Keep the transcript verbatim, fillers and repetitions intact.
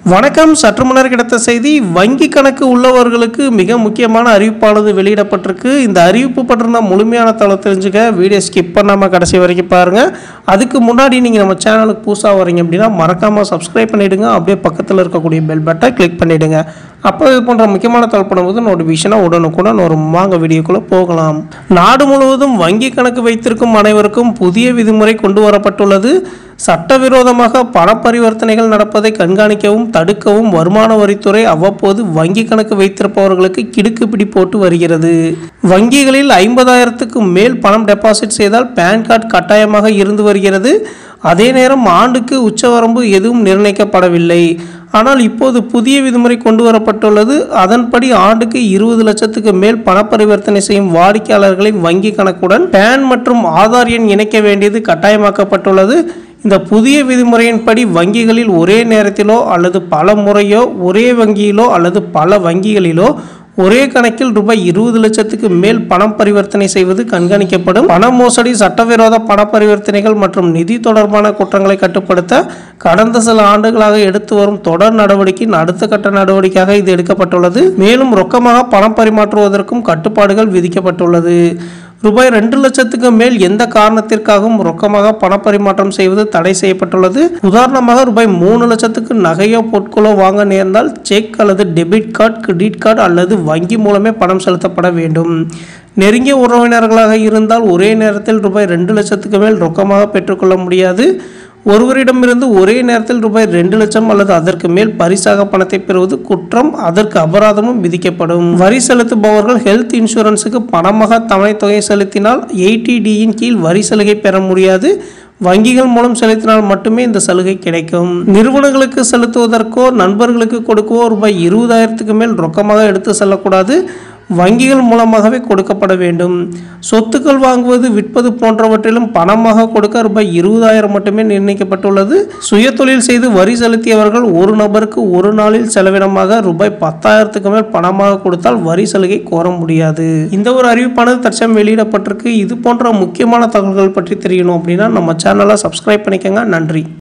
வணக்கம். சற்று முன்னர் கிடைத்த செய்தி. வங்கி கணக்கு உள்ளவர்களுக்கு மிக முக்கியமான அறிவிப்பானது வெளியிடப்பட்டிருக்கு. இந்த அறிவிப்பு பற்றின முழுமையான தகவல் தெரிஞ்சுக்க வீடியோ ஸ்கிப் பண்ணாமல் கடைசி வரைக்கும் பாருங்கள். அதுக்கு முன்னாடி நீங்கள் நம்ம சேனலுக்கு புதுசாக வரீங்க அப்படின்னா மறக்காமல் சப்ஸ்கிரைப் பண்ணிவிடுங்க. அப்படியே பக்கத்தில் இருக்கக்கூடிய பெல் பட்டனை கிளிக் பண்ணிவிடுங்க. அப்போ இது போன்ற முக்கியமான தகவல் பண்ணும்போது நோட்டிஃபிகேஷனாக உடனுக்குடன் ஒரு வாங்க வீடியோக்குள்ளே போகலாம். நாடு முழுவதும் வங்கி கணக்கு வைத்திருக்கும் அனைவருக்கும் புதிய விதிமுறை கொண்டு வரப்பட்டுள்ளது. சட்டவிரோதமாக பண பரிவர்த்தனைகள் நடப்பதை கண்காணிக்கவும் தடுக்கவும் வருமான வரித்துறை அவ்வப்போது வங்கி கணக்கு வைத்திருப்பவர்களுக்கு கிடுக்குப்பிடி போட்டு வருகிறது. வங்கிகளில் ஐம்பதாயிரத்துக்கு மேல் பணம் டெபாசிட் செய்தால் பேன் கார்டு கட்டாயமாக இருந்து வருகிறது. அதே நேரம் ஆண்டுக்கு உச்சவரம்பு எதுவும் நிர்ணயிக்கப்படவில்லை. ஆனால் இப்போது புதிய விதிமுறை கொண்டு வரப்பட்டுள்ளது. அதன்படி ஆண்டுக்கு இருபது லட்சத்துக்கு மேல் பண பரிவர்த்தனை செய்யும் வாடிக்கையாளர்களின் வங்கி கணக்குடன் பேன் மற்றும் ஆதார் எண் இணைக்க வேண்டியது கட்டாயமாக்கப்பட்டுள்ளது. இந்த புதிய விதிமுறையின்படி வங்கிகளில் ஒரே நேரத்திலோ அல்லது பல முறையோ ஒரே வங்கியிலோ அல்லது பல வங்கிகளிலோ ஒரே கணக்கில் ரூபாய் இருபது லட்சத்துக்கு மேல் பணம் பரிவர்த்தனை செய்வது கண்காணிக்கப்படும். பண மோசடி, சட்டவிரோத பண பரிவர்த்தனைகள் மற்றும் நிதி தொடர்பான குற்றங்களை கட்டுப்படுத்த கடந்த சில ஆண்டுகளாக எடுத்து வரும் தொடர் நடவடிக்கையின் அடுத்த கட்ட நடவடிக்கையாக இது எடுக்கப்பட்டுள்ளது. மேலும் ரொக்கமாக பணம் பரிமாற்றுவதற்கும் கட்டுப்பாடுகள் விதிக்கப்பட்டுள்ளது. ரூபாய் ரெண்டு லட்சத்துக்கு மேல் எந்த காரணத்திற்காகவும் ரொக்கமாக பண பரிமாற்றம் செய்வது தடை செய்யப்பட்டுள்ளது. உதாரணமாக ரூபாய் மூணு லட்சத்துக்கு நகையோ பொருட்களோ வாங்க நேர்ந்தால் செக் அல்லது டெபிட் கார்டு, கிரெடிட் கார்டு அல்லது வங்கி மூலமே பணம் செலுத்தப்பட வேண்டும். நெருங்கிய உறவினர்களாக இருந்தால் ஒரே நேரத்தில் ரூபாய் ரெண்டு லட்சத்துக்கு மேல் ரொக்கமாக பெற்றுக்கொள்ள முடியாது. ஒருவரிடமிருந்து ஒரே நேரத்தில் ரூபாய் ரெண்டு லட்சம் அல்லது அதற்கு மேல் பரிசாக பணத்தை பெறுவது குற்றம். அதற்கு அபராதமும் விதிக்கப்படும். வரி செலுத்துபவர்கள் ஹெல்த் இன்சூரன்ஸுக்கு பணமாக தவணை தொகை செலுத்தினால் எயிட்டி டியின் கீழ் வரி சலுகை பெற முடியாது. வங்கிகள் மூலம் செலுத்தினால் மட்டுமே இந்த சலுகை கிடைக்கும். நிறுவனங்களுக்கு செலுத்துவதற்கோ நண்பர்களுக்கு கொடுக்கவோ ரூபாய் இருபதாயிரத்துக்கு மேல் ரொக்கமாக எடுத்து செல்லக்கூடாது. வங்கிகள் மூலமாகவே கொடுக்கப்பட வேண்டும். சொத்துக்கள் வாங்குவது, விற்பது போன்றவற்றிலும் பணமாக கொடுக்க ரூபாய் இருபதாயிரம் மட்டுமே நிர்ணயிக்கப்பட்டுள்ளது. சுய தொழில் செய்து வரி செலுத்தியவர்கள் ஒரு நபருக்கு ஒரு நாளில் செலவினமாக ரூபாய் பத்தாயிரத்துக்கு மேல் பணமாக கொடுத்தால் வரி சலுகை கோர முடியாது. இந்த ஒரு அறிவிப்பானது தற்சமயம் வெளியிடப்பட்டிருக்கு. இது போன்ற முக்கியமான தகவல்கள் பற்றி தெரியணும் அப்படின்னா நம்ம சேனலை சப்ஸ்கிரைப் பண்ணிக்கோங்க. நன்றி.